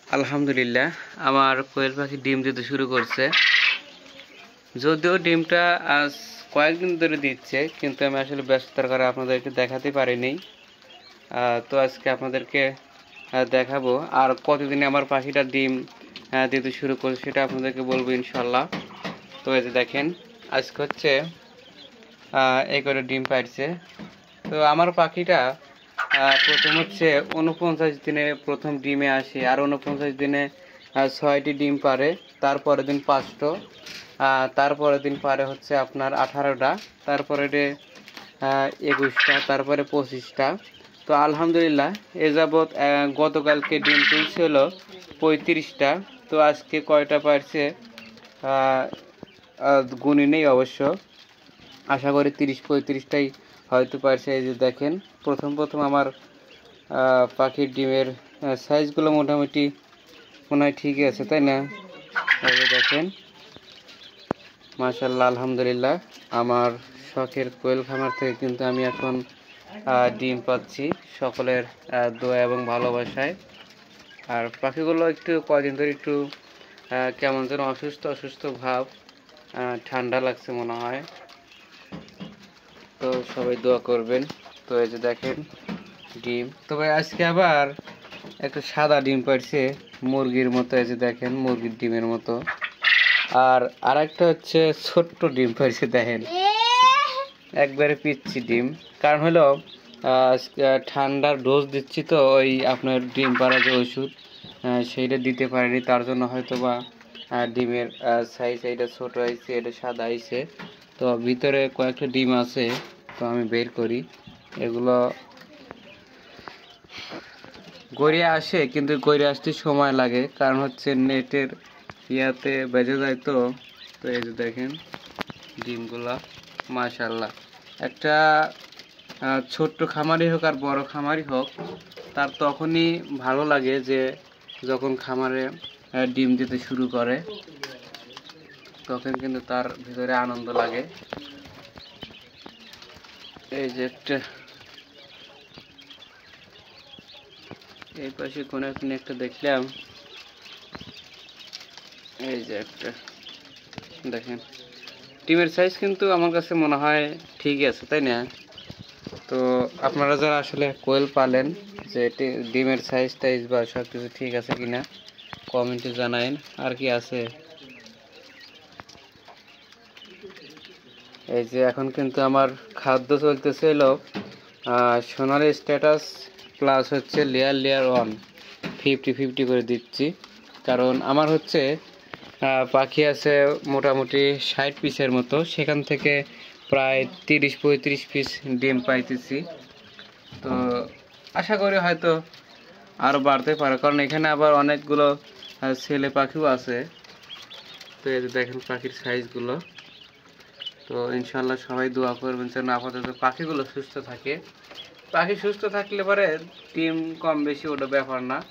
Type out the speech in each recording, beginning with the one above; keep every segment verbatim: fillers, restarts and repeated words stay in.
আলহামদুলিল্লাহ আমার কোয়েল পাখি ডিম দিতে শুরু করছে। যদিও ডিমটা আজ কয়েকদিন ধরে দিচ্ছে, কিন্তু আমি আসলে ব্যস্ততার কারণে আপনাদেরকে দেখাতে পারিনি। তো আজকে আপনাদেরকে দেখাবো আর কতদিনে আমার পাখিটা ডিম দিতে শুরু করছে সেটা আপনাদেরকে বলবো ইনশাল্লাহ। তো এই যে দেখেন, আজকে হচ্ছে এই করে ডিম পাড়ছে। তো আমার পাখিটা প্রথম হচ্ছে উনপঞ্চাশ দিনে প্রথম ডিমে আসে, আর উনপঞ্চাশ দিনে ছয়টি ডিম পারে, তারপরের দিন পাঁচটো, তারপরের দিন পারে হচ্ছে আপনার আঠারোটা, তারপরে একুশটা, তারপরে পঁচিশটা। তো আলহামদুলিল্লাহ এ যাবৎ গতকালকে ডিম তুলছে হলো পঁয়ত্রিশটা। তো আজকে কয়টা পারছে গুণি নেই অবশ্য, আশা করি তিরিশ পঁয়ত্রিশটাই হয়তো পারছে। এই যে দেখেন, প্রথম প্রথম আমার পাখির ডিমের সাইজগুলো মোটামুটি মনে হয় ঠিকই আছে, তাই না? এই যে দেখেন, মাশাআল্লাহ আলহামদুলিল্লাহ আমার শখের কোয়েল খামার থেকে কিন্তু আমি এখন ডিম পাচ্ছি সকলের দোয়া এবং ভালোবাসায়। আর পাখিগুলো একটু কয়দিন ধরে একটু কেমন যেন অসুস্থ অসুস্থ ভাব, ঠান্ডা লাগছে মনে হয়। তো সবাই দোয়া করবেন। তো এই যে দেখেন ডিম, তবে আজকে আবার একটা সাদা ডিম পাড়ছে মুরগির মতো। এই যে দেখেন মুরগির ডিমের মতো। আর আরেকটা হচ্ছে ছোট্ট ডিম পাড়ছে, দেখেন একবারে পিচ্ছি ডিম। কারণ হলো ঠান্ডার ডোজ দিচ্ছি, তো ওই আপনার ডিম পাড়া যে ওষুধ সেইটা দিতে পারিনি, তার জন্য হয়তো বা ডিমের সাইজ এইটা ছোট হয়েছে, এটা সাদা হয়েছে। তো ভিতরে কয়েকটা ডিম আছে, তো আমি বের করি। এগুলো গড়িয়ে আসে, কিন্তু গড়িয়ে আসতে সময় লাগে, কারণ হচ্ছে নেটের ইয়াতে বেজে যায়। তো তো এই যে দেখেন ডিমগুলা, মাশাআল্লাহ। একটা ছোট্ট খামারই হোক আর বড় খামারই হোক, তার তখনই ভালো লাগে যে যখন খামারে ডিম দিতে শুরু করে, তখন কিন্তু তার ভিতরে আনন্দ লাগে। এই যে একটা এই পাশে কোন একটা দেখলাম, এই যে একটা দেখেন ডিমের সাইজ কিন্তু আমার কাছে মনে হয় ঠিকই আছে, তাই না? তো আপনারা যারা আসলে কোয়েল পালেন, যে ডিমের সাইজ টাইজ বা সব কিছু ঠিক আছে কিনা কমেন্টে জানাইন। আর কি আছে, এই যে এখন কিন্তু আমার খাদ্য চলতেছে হলো সোনালি স্ট্যাটাস প্লাস হচ্ছে layer layer one, fifty fifty করে দিচ্ছি। কারণ আমার হচ্ছে পাখি আছে মোটামুটি ষাট পিসের মতো, সেখান থেকে প্রায় তিরিশ পঁয়ত্রিশ পিস ডিম পাইতেছি। তো আশা করি হয়তো আরও বাড়তে পারে, কারণ এখানে আবার অনেকগুলো ছেলে পাখিও আছে। তো এই যে দেখেন পাখির সাইজগুলো। তো ইনশাল্লাহ সবাই দোয়া করবেন যেন আপাতত পাখিগুলো সুস্থ থাকে। পাখি সুস্থ থাকলে পরে ডিম কম বেশি ওটা ব্যাপার না,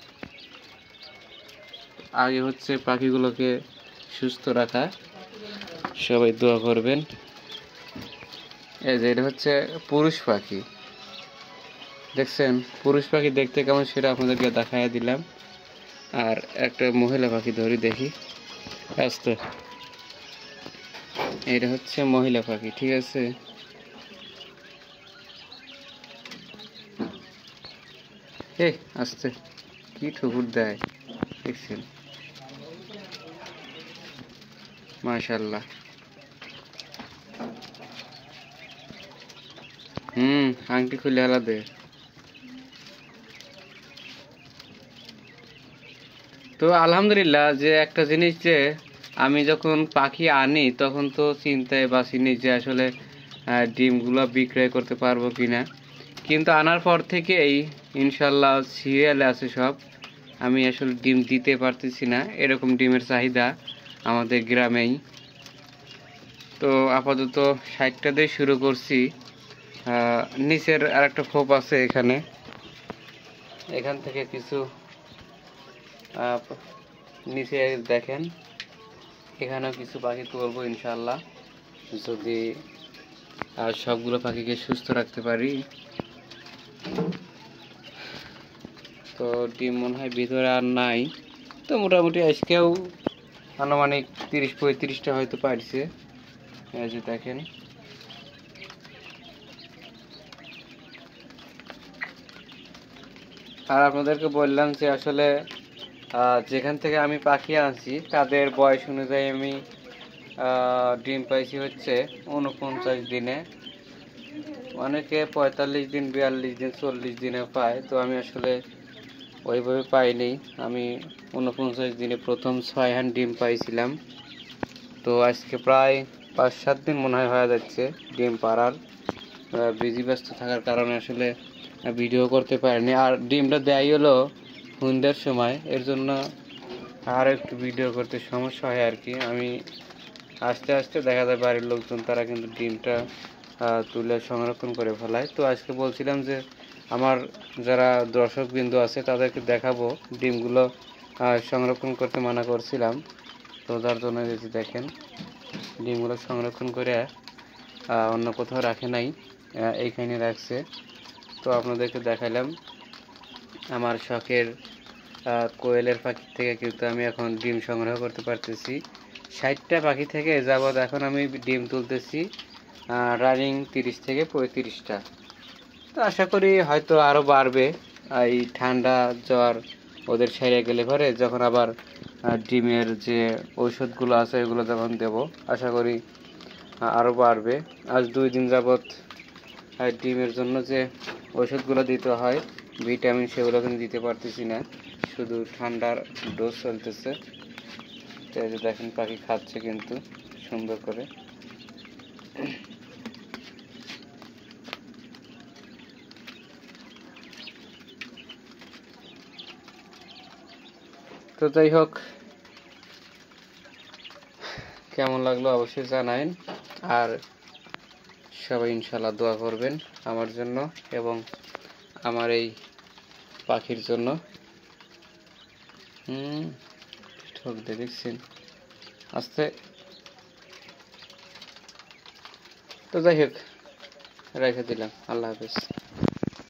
আগে হচ্ছে পাখিগুলোকে সুস্থ রাখা। সবাই দোয়া করবেন। এই যে এটা হচ্ছে পুরুষ পাখি, দেখছেন পুরুষ পাখি দেখতে কেমন সেটা আপনাদেরকে দেখাইয়া দিলাম। আর একটা মহিলা পাখি ধরি দেখি আস্তে, এটা হচ্ছে মহিলা পাখি, ঠিক আছে? এই আস্তে কি ঠুকুর দেয় দেখছেন, মাশাআল্লাহ। হুম আংটি খুলে আলাদা। তো আলহামদুলিল্লাহ যে একটা জিনিস, যে আমি যখন পাখি আনি তখন তো চিন্তায় বাসিনি যে আসলে ডিমগুলো বিক্রয় করতে পারবো কিনা, কিন্তু আনার পর থেকেই ইনশাল্লাহ সিরিয়ালে আছে সব। আমি আসলে ডিম দিতে পারতেছি না, এরকম ডিমের চাহিদা আমাদের গ্রামেই। তো আপাতত ষাটটা দিয়ে শুরু করছি। নিচের আর একটা খোপ আছে এখানে, এখান থেকে কিছু নিচে দেখেন, এখানেও কিছু পাখি তুলবো ইনশাল্লাহ, যদি সবগুলো পাখিকে সুস্থ রাখতে পারি। তো ডিম মনে হয় ভিতরে আর নাই, তো মোটামুটি আজকেও আনুমানিক তিরিশ পঁয়ত্রিশটা হয়তো পারছে। এই যে দেখেন, আর আপনাদেরকে বললাম যে আসলে যেখান থেকে আমি পাখি আনছি তাদের বয়স অনুযায়ী আমি ডিম পাইছি হচ্ছে উনপঞ্চাশ দিনে, অনেকে পঁয়তাল্লিশ দিন, বিয়াল্লিশ দিন, চল্লিশ দিনে পায়। তো আমি আসলে ওইভাবে পাইনি, আমি উনপঞ্চাশ দিনে প্রথম ছয় হান ডিম পাইছিলাম। তো আজকে প্রায় পাঁচ সাত দিন মনে হয় হয়ে যাচ্ছে ডিম পাড়ার। বিজি ব্যস্ত থাকার কারণে আসলে ভিডিও করতে পারিনি। আর ডিমটা দেয় হলো সন্ধ্যার সময়, এর জন্য আর একটু ভিডিও করতে সমস্যা হয় আর কি। আমি আস্তে আস্তে দেখা যায় বাড়ির লোকজন তারা কিন্তু ডিমটা তুলে সংরক্ষণ করে ফেলায়। তো আজকে বলছিলাম যে আমার যারা দর্শক বিন্দু আছে তাদেরকে দেখাবো, ডিমগুলো সংরক্ষণ করতে মানা করছিলাম। তো যার জন্য যদি দেখেন ডিমগুলো সংরক্ষণ করে অন্য কোথাও রাখে নাই, এইখানে রাখছে। তো আপনাদেরকে দেখাইলাম আমার শখের কোয়েলের পাখি থেকে কিন্তু আমি এখন ডিম সংগ্রহ করতে পারতেছি। ষাটটা পাখি থেকে যাবৎ এখন আমি ডিম তুলতেছি রানিং তিরিশ থেকে পঁয়ত্রিশটা। তো আশা করি হয়তো আরও বাড়বে। এই ঠান্ডা জ্বর ওদের সেরে গেলে পরে যখন আবার ডিমের যে ঔষধগুলো আছে এগুলো যখন দেব, আশা করি আরও বাড়বে। আজ দুই দিন যাবৎ ডিমের জন্য যে ওষুধগুলো দিতে হয় ভিটামিন, সেগুলো কিন্তু দিতে পারতেছি না, শুধু ঠান্ডার ডোজ চলতেছে। তো এই যে দেখেন পাখি খাচ্ছে কিন্তু সুন্দর করে। তো যাই হোক, কেমন লাগলো অবশ্যই জানাইন। আর সবাই ইনশাল্লাহ দোয়া করবেন আমার জন্য এবং আমার এই পাখির জন্য। হুম ঠক দিয়ে দেখছেন আস্তে। তো যাই হোক, রেখে দিলাম। আল্লাহ হাফেজ।